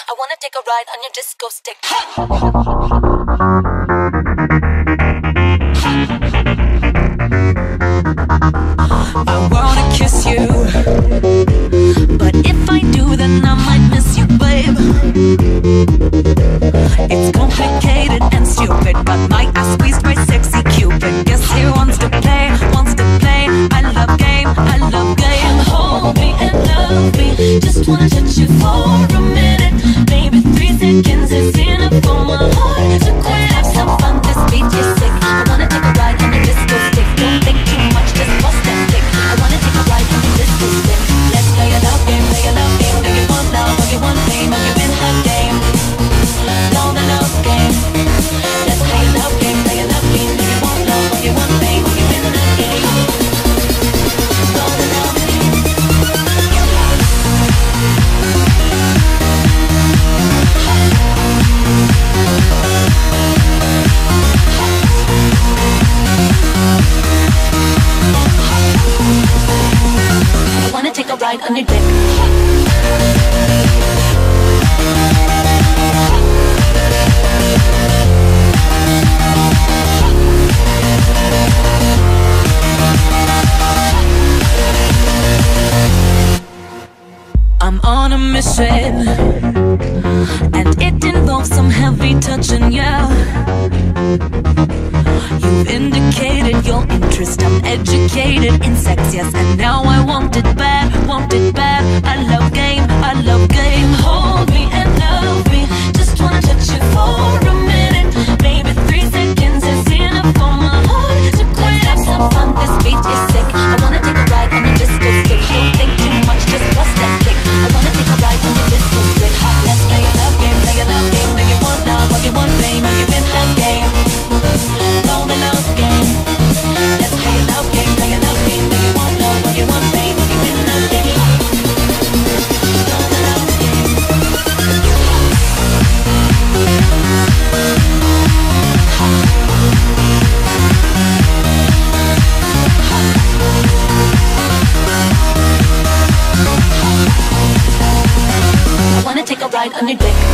I wanna take a ride on your disco stick. I wanna kiss you, but if I do, then I might miss you, babe. It's complicated and stupid, but my ass squeezed by sexy Cupid. Guess he wants to play, wants to play. I love game, I love game. Hold me and love me, just wanna touch you for a minute. Maybe 3 seconds is enough for my heart to quit. Have some fun, this beat is sick. I wanna take a ride on your disco stick. Don't think too much, just bust that kick. I wanna take a ride on your disco stick. Let's play a love game, play a love game. Do you want love, or you want fame, or you in the game? Know the love game. Let's play a love game, play a love game. Do you want love, or you want fame, or you in the game? Know the love game. I wanna take a ride on your dick. I'm on a mission, and it involves some heavy touching, yeah. You've indicated your interest, I'm educated in sex, yes. And now I want it bad, want it bad. I love game, I love game. Hold me and love me, just wanna touch you for a minute. Maybe 3 seconds is enough for my heart to quit. Have some fun, this beat is sick. I wanna take a ride on your disco stick. Don't think too much, just bust that kick. I wanna take a ride on your disco stick. Let's play a love game, play a love game. Do you want love, or you want fame, or you in that game? Know the love game. Let's play a love game, play a love game. Do you want love, or you want fame, or you in that game? Know the love game. I wanna take a ride on your dick.